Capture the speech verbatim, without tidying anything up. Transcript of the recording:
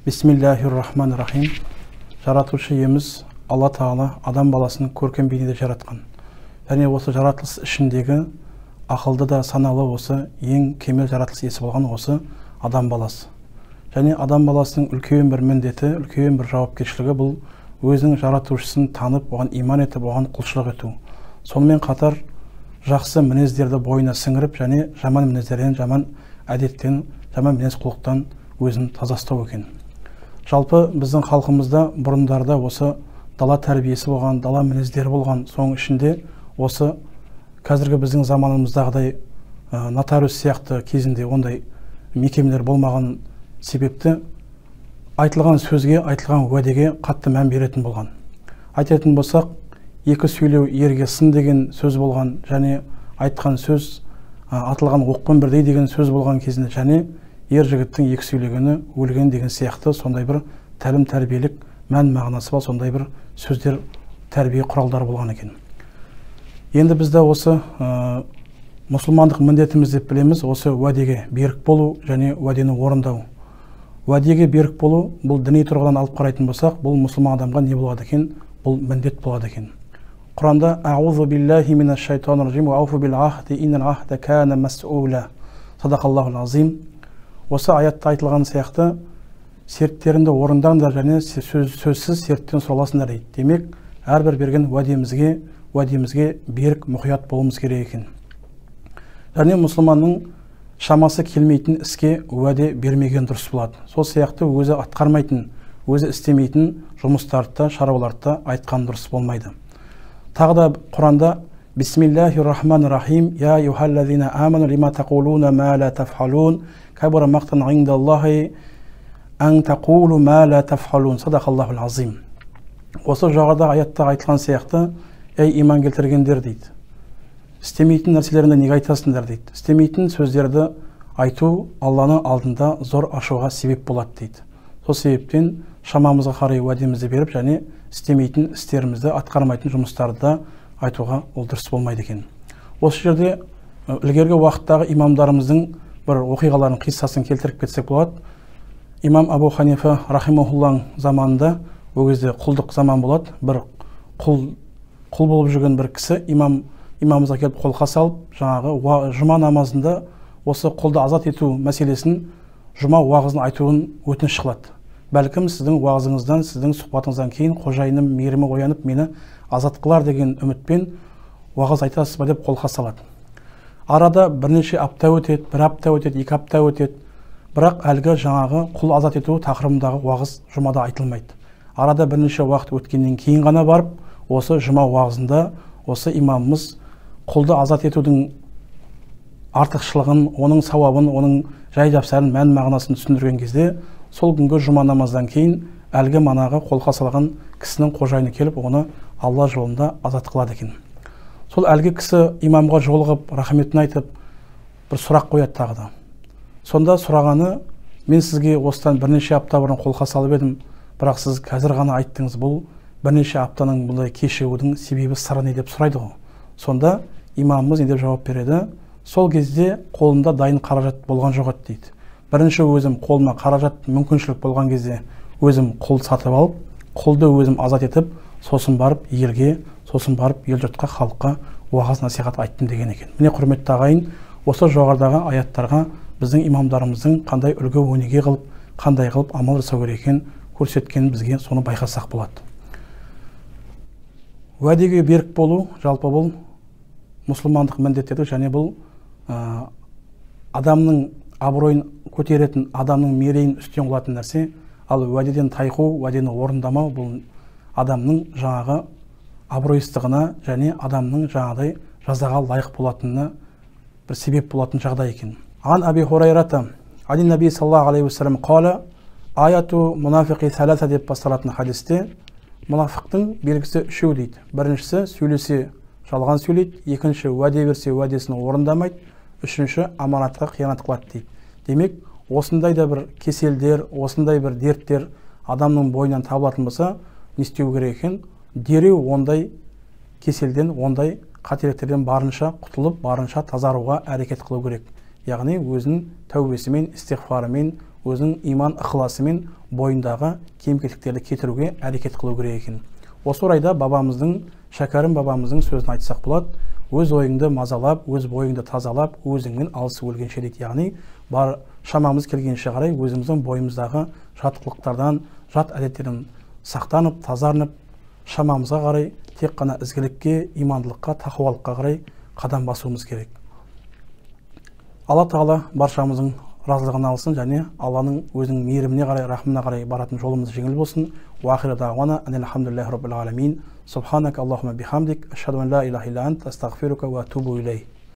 Бисмиллахир-рахманир-рахим. Жаратушы иеміз Алла Тағала адам баласын көркем бейнеде жаратқан. Және осы жаратылыс ішіндегі ақылды да саналы осы ең кемел жаратылыс иесі болған осы адам баласы. Және адам баласының үлкен бір міндеті, үлкен бір жауапкершілігі бұл өзінің жаратушысын танып, оған иман етіп, оған құлшылық ету. Сонымен қатар жақсы мінездерді бойына сіңіріп, және жаман мінездерден, жаман әдеттен, жаман мінез құлықтан өзін таза ұстау екен. Жалпы біздің халқымызда бұрындарда осы дала тәрбиесі болған, дала мінездері болған, соның ішінде осы қазіргі біздің заманымыздағыдай нотариус сияқты кезінде ондай мекемелер болмаған себепті айтылған сөзге, айтылған уәдеге қатты мән беретін болған. Айтатын болсақ, екі сөйлеу ерге сын деген сөз болған, және айтқан сөз атылған оқпен бірдей деген сөз болған кезінде, және ер жігіттің екі сөйлегені өлген деген сияқты сондай бір тәлім тәрбиелік мән мағынасы бар, сондай бір сөздер тәрбие құралдары болған екен. Енді бізде осы ә, мұсылмандық міндетіміз деп білеміз, осы уәдеге берік болу және уәдені орындау. Уәдеге берік болу, бұл діни тұрғыдан алып қарайтын болсақ, бұл мұсылман адамға не болады екен? Бұл міндет болады екен. Құранда «Аузу биллахи минаш шайтанир раджим ва ауфу бил ахди иннал ахда кана мас'ула». Садақаллахул азим. Осы аятта айтылған сияқты серттеріңді орындаңдар және сөз, сөзсіз серттен сұраласыңдар дейді. Демек, әрбір берген уәдемізге, уәдемізге берік мұқият болуымыз керек екен. Және мұсылманның шамасы келмейтін іске уәде бермеген дұрыс болады. Сол сияқты өзі атқармайтын, өзі істемейтін жұмыстарды, шаруаларды айтқан дұрыс болмайды. Тағы да Құранда Бисмиллахир-рахманир-рахим. Я юхаллазина аману лима тақулуна ма ла тафхалун кабара мақтан индаллахи ан тақулу ма ла тафхалун. Садақаллахул азим. Осы жоғарыда аятта айтылған сияқты, ей иман келтіргендер дейді. Істемейтін нәрселерінде неге айтасыңдар дейді. Істемейтін сөздерді айту Алланың алдында зор ашуға себеп болады дейді. Сол себептен шамамызға қарай уәдемізді беріп, және істемейтін істерімізді, атқармайтын жұмыстарды айтуға ол дұрыс болмайды екен. Осы жерде ілгергі уақыттағы имамдарымыздың бір оқиғаларын, қиссасын келтіріп кетсек болады. Имам Абу Ханифа рахимахулланың заманында, ол кезде құлдық заман болады, бір құл, құл болып жүрген бір кісі имам имамымызға келіп қолқа салып, жаңағы жұма намазында осы құлды азат ету мәселесін, жұма уағызын айтуын өтініш қылады. Бәлкім сіздің уағызыңыздан, сіздің сұхбатыңыздан кейін қожайыным мейірімі оянып, мені азат қылар деген үмітпен уағыз айтасыз ба деп қолқа салады. Арада бірнеше апта өтеді, бір апта өтеді, екі апта өтеді. Бірақ әлгі жаңағы құл азат ету тақырыбындағы уағыз жұмада айтылмайды. Арада бірнеше уақыт өткеннен кейін ғана барып, осы жұма уағызында осы имамымыз құлды азат етудің артықшылығын, оның сауабын, оның жай-жапсарын, мән мағынасын түсіндірген кезде, сол күнгі жұма намаздан кейін әлгі манағы қолқа салған кісінің қожайыны келіп, оны Алла жолында азат қылады екен. Сол әлгі кісі имамға жолығып, рахметін айтып, бір сұрақ қояды тағы да. Сонда сұрағаны, мен сізге осыдан бірнеше апта бұрын қолқа салып едім, бірақ сіз қазір ғана айттыңыз, бұл бірнеше аптаның бұндай кешігудің себебі сыры не деп сұрайды ғой. Сонда имамымыз не деп жауап береді? Сол кезде қолымда дайын қаражат болған жоқ еді дейді. Бірінші өзім қолыма қаражат мүмкіншілік болған кезде өзім құл сатып алып, құлды өзім азат етіп, сосын барып елге, сосын барып ел жұртқа, халыққа уағыз насихат айттым деген екен. Міне құрметті ағайын, осы жоғарыдағы аяттарға біздің имамдарымыздың қандай үлгі өнеге қылып, қандай қылып амал жасау керек екенін көрсеткенін бізге соны байқасақ болады. Уәдеге берік болу, жалпы бұл мұсылмандық міндеттеді, және бұл ә, адамның абыройын көтеретін, адамның мерейін үстем қылатын нәрсе. Ал уәдеден тайқу, уәдені орындамау бұл адамның жаңағы абыройыстығына және адамның жаңағыдай жазаға лайық болатынына бір себеп болатын жағдай екен. Ан Аби Хурайрата ани наби саллаллаху алейхи уассалам қала аяту мунафиқи саласа деп басталатын хадисте мұнафиқтың белгісі үшеу дейді. Біріншісі сөйлесе жалған сөйлейді, екінші уәде берсе уәдесін орындамайды, үшінші аманатқа қиянат қылады дейді. Демек, осындай да бір кеселдер, осындай бір дерттер адамның бойынан табылатын болса, не істеу керек екен? Дереу ондай кеселден, ондай қателіктерден барынша құтылып, барынша тазаруға әрекет қылу керек. Яғни өзінің тәубесімен, истиғфарымен, өзінің иман ықыласымен бойындағы кем-кетіктерді кетіруге әрекет қылу керек екен. Осы орайда бабамыздың, Шәкәрім бабамыздың сөзін айтсақ болады: өз ойыңды мазалап, өз бойыңды тазалап, өзіңнен алыс өлгенше дейді. Яғни бар шамамыз келгенше қарай өзіміздің бойымыздағы жат қылықтардан, жат әдеттерден сақтанып, тазарынып, шамамызға қарай тек қана ізгілікке, имандылыққа, тақуалыққа қарай қадам басуымыз керек. Алла Тағала баршамыздың разылығын алсын және Алланың өзінің мейіріміне қарай, рахымына қарай баратын жолымыз жеңіл болсын. Уахиру дағуана анил хамдулиллахи раббил аламин. Субханака Аллахумма бихамдик, ашхаду ан ла илаха илля анта, астағфирука ва атубу илейк.